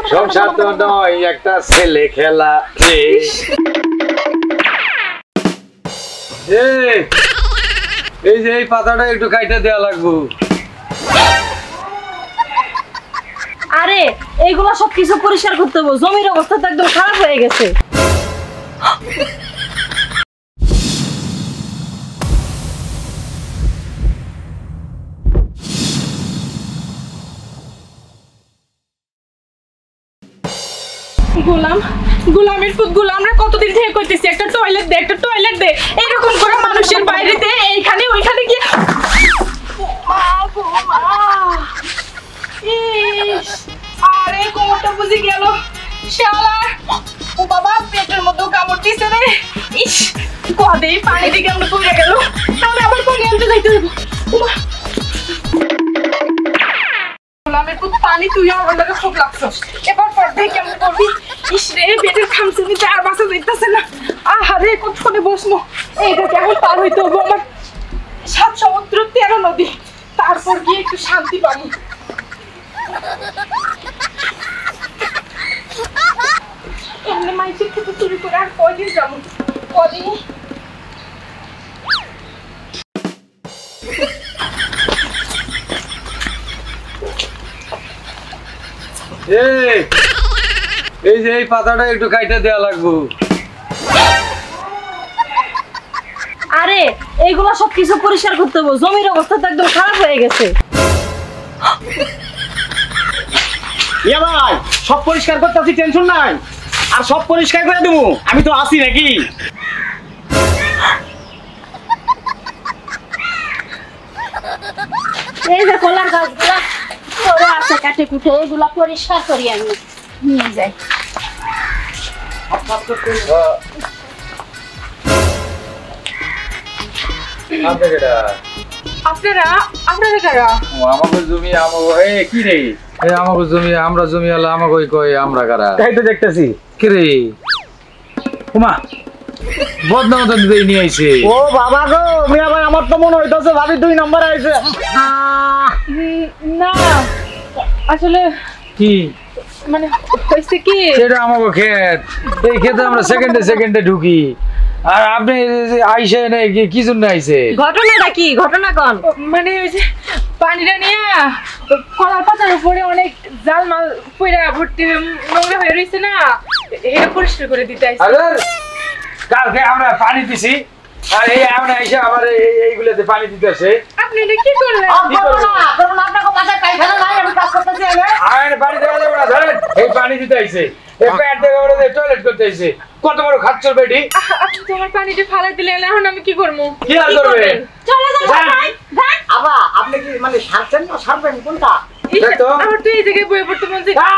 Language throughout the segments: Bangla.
সংসার তো নয় একটা ছেলে খেলা। এই যে এই পাতাটা একটু কাইটা দেওয়া লাগবো। আরে এইগুলা সবকিছু পরিষ্কার করতে হবে, জমির অবস্থা তো একদম খারাপ হয়ে গেছে। গোলামের পুত গোলামরা কতদিন থেকে কইতেছি একটা টয়লেট দে এরকম করে মানুষের বাইরেতে এইখানে ওইখানে গিয়ে আরে কোমরটা বুঝে গেল শালা। ও বাবা পেটের মধ্যে কামড় দিছে রে। ইস কদে পানি থেকে আমরা পড়ে গেল, তাহলে আবার পানি আনতে যাইতে হবে। গোলামের পুত পানি তুই আমার লাগে খুব লাগছস, এবার পর দেখে কেমন করবি। ইস রে পেটের খামচুনিতে আর বাসা যাইতেছে না। আহারে কতক্ষণে বসবো, এইটা কেমন পার হইতে হবে আমার 7 সমুদ্র 13 নদী, তারপর গিয়ে একটু শান্তি পাবো। এমনি মাইসের থেকে চুরি করে আর কয়দিন যাবো, কদিন। এই যে এই পাতাটা একটু কাইটা দেওয়া লাগবো। আরে এইগুলা সবকিছু পরিষ্কার করতে হবে, জমির অবস্থা তো একদম খারাপ হয়ে গেছে। ইয়া ভাই সব পরিষ্কার করতেছি, টেনশন নাই, আর সব পরিষ্কার করে দেবো, আমি তো আছি নাকি। এই যে কলার গাছগুলা পড়ে আছে কাটে কুটে, এগুলা পরিষ্কার করি আমি নিয়ে যাই। আপনারা কারা? আমাকে জমি আমাকে কি রে? আমাকে জমি আমরা জমি হলো আমাকে কই আমরা কারা? তাই তো দেখতেছি। কি রে উমা বদনাম তো দিতে নিয়ে আইছে। ও বাবা গো মিয়া ভাই, আমার তো মনে হইতাছে ভাবি 2 নম্বরে আইছে। না আসলে কি মানে হইছে কি, সেটা আমাকে ক্ষেত, এই ক্ষেতে আমরা সেকেন্ডে ঢুকি, আর আপনি আইসে কি জন্য আইছে? ঘটনাটা কি? ঘটনা কোন? মানে ওই যে পানিটা নিয়ে কলার পাতার উপরে অনেক জালমাল পয়রা ভর্তি নোংরা হয়ে রয়েছে না, এটা পরিষ্কার করে দিতে আইছি। কালকে আমরা পানি দিছি, আর এই আমরা এসে আবার এইগুলোতে পানি দিতেছে। আপনি এটা কি করলেন? আপনাকে বাসায় পায়খানা নাই, আমি কাজ করতেছি। আর পানি দেওয়া যাবে না, ধরেন এই পানি দিতে আইছে, এই প্যাট থেকে ওরা টয়লেট করতে আইছে। কত বড় খাচ্ছর বেটি! আপনি তোমার পানিটা ফালাই দিলেন, এখন আমি কি করবো? কি আর করবেন? চলে যাও ভাই। আবা আপনি কি মানে সারছেন না সারবেন কোনটা? আমার তো এই জায়গায় বয়ে পড়তে মন চাই।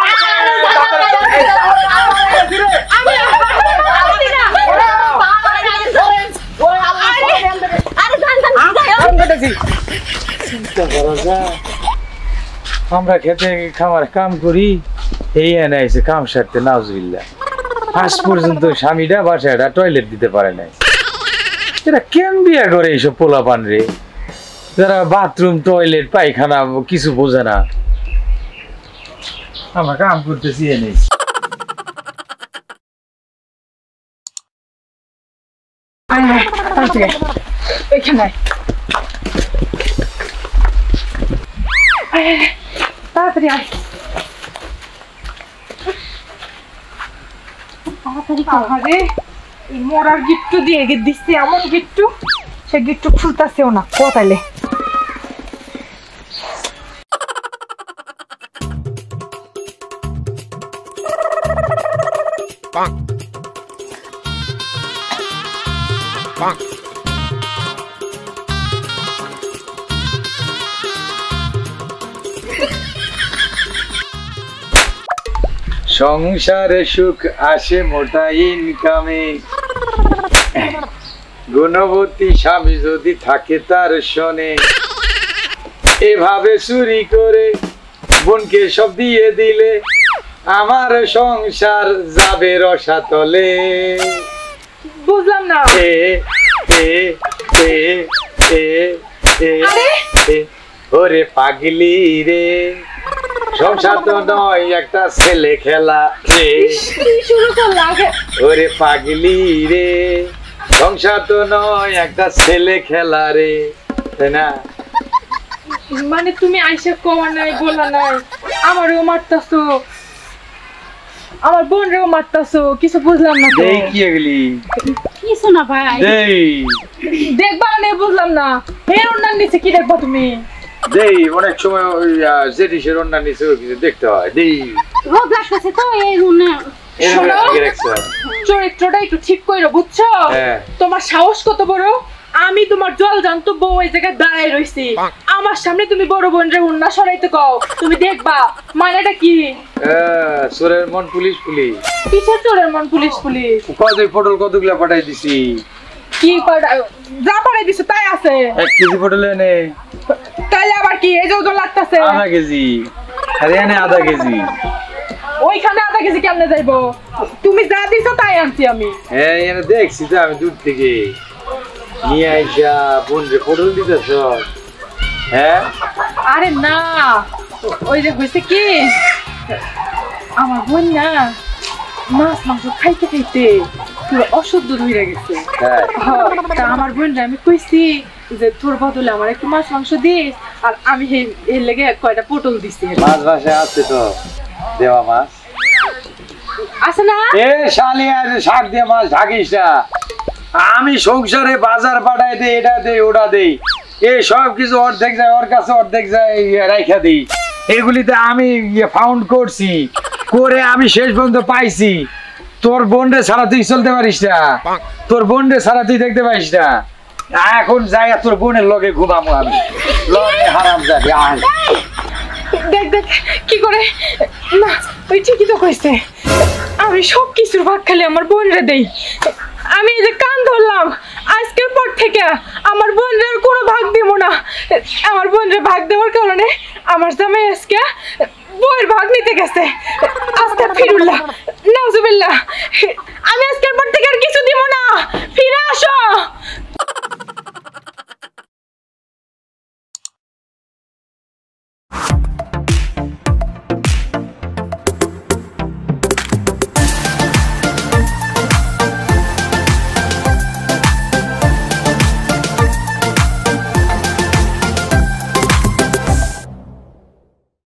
আমরা খেতে খামার কাম করি, এই এনে আইছে কাম সারতে, নাউজুবিল্লাহ। আজ পর্যন্ত স্বামীটা বাসাটা টয়লেট দিতে পারে নাই। এরা কেন বিয়া করে এইসব পোলাপান রে, যারা বাথরুম টয়লেট পায়খানা কিছু বোঝে না। আমরা কাম করতেছি এনে। তাড়াতাড়ি আয়। আরে এই মরার গিট্টু দিয়ে দিচ্ছে, এমন গিট্টু সে গিট্টু খুলতাছেও না কোথাইলে। সংসারে সুখ আসে মোটা ইনকামে, গুণবতী স্বামী যদি থাকে তার শোনে, এভাবে চুরি করে বোনকে সব দিয়ে দিলে আমার সংসার যাবে রসাতলে। বুঝলাম না। ওরে পাগলি রে, সংসার তো নয় একটা ছেলে খেলা রে, কি শুরু করলা আগে? ওরে পাগলি রে, সংসার তো নয় একটা ছেলে খেলা রে, তাই না? মানে তুমি আইসা কমা নাই বলা নাই, আমারও মারতাছো, আমার বোনরেও মারতাছো, কিছু বুঝলাম না তো। এই কি এগুলি? কিছু না ভাই। দেই দেখবা না বুঝলাম না, এর অন্যান্য নিচে কি দেখবা তুমি? দেই অনেক সময় ওই জেডিসের অন্যান্য নিচে কিছু দেখতে হয়। দেই রোদ লাগতেছে তো এই রুমে। শোনো, চরিত্রটা একটু ঠিক কইরো বুঝছো? হ্যাঁ। তোমার সাহস কত বড়, আমি তোমার জল জানতো বউ এই জায়গায় দাঁড়াই রইছি, আমার সামনে তুমি বড় বোনরে উন্না সরাইতে কও, তুমি দেখবা মানেটা কি? চোরের মন পুলিশ পুলিশ, কিসের চোরের মন পুলিশ পুলিশ? কত পটল কতগুলা পাঠাই দিছি। কি যা পাঠাই দিছো তাই আছে, 1 কেজি পটল এনে তাইলে আবার কি এই যে ওজন লাগতেছে? আধা কেজি, আরে এনে আধা কেজি। ওইখানে আধা কেজি কেমনে যাইবো? তুমি যা দিছো তাই আনছি আমি। হ্যাঁ এনে দেখছি তো আমি দূর থেকে নিয়ে আইসা বোন রে পটল দিতেছ। হ্যাঁ আরে না, ওই যে হয়েছে কি, আমার বোন না মাছ মাংস খাইতে খাইতে পুরো অশুদ্ধ হয়ে গেছে। হ্যাঁ তা আমার বোনরা আমি কইছি যে তোর বদলে আমার একটু মাছ মাংস দিস, আর আমি এর লেগে কয়টা পটল দিছি। মাছ ভাষায় আছে তো দেওয়া মাছ আছে না? এ শালি আর শাক দিয়ে মাছ ঢাকিস না। আমি সংসারে বাজার পাঠাই দেই, এটা দেই ওটা দেই, এই সব কিছু অর্ধেক যায় ওর কাছে, অর্ধেক যায় রাইখা দিই। এগুলিতে আমি ফাউন্ড করছি, করে আমি শেষ পর্যন্ত পাইছি। তোর বোনরে ছাড়া তুই চলতে পারিস না, তোর বোনরে ছাড়া তুই দেখতে পারিস না। এখন যাই তোর বোনের লগে ঘুমাবো আমি, লগে হারাম যাবি। দেখ দেখ কি করে না, ওই ঠিকই তো কইছে, আমি সব কিছুর ভাগ খালি আমার বোনরে দেই। আমি এই যে কান ধরলাম, আজকের পর থেকে আমার বোনরে আর কোনো ভাগ দিব না। আমার বোনরে ভাগ দেওয়ার কারণে আমার জামাই আজকে বউয়ের ভাগ নিতে গেছে। আস্তাগফিরুল্লাহ, নাউজুবিল্লাহ, আমি আজকের পর থেকে আর কিছু দিব না। ফিরে আসো।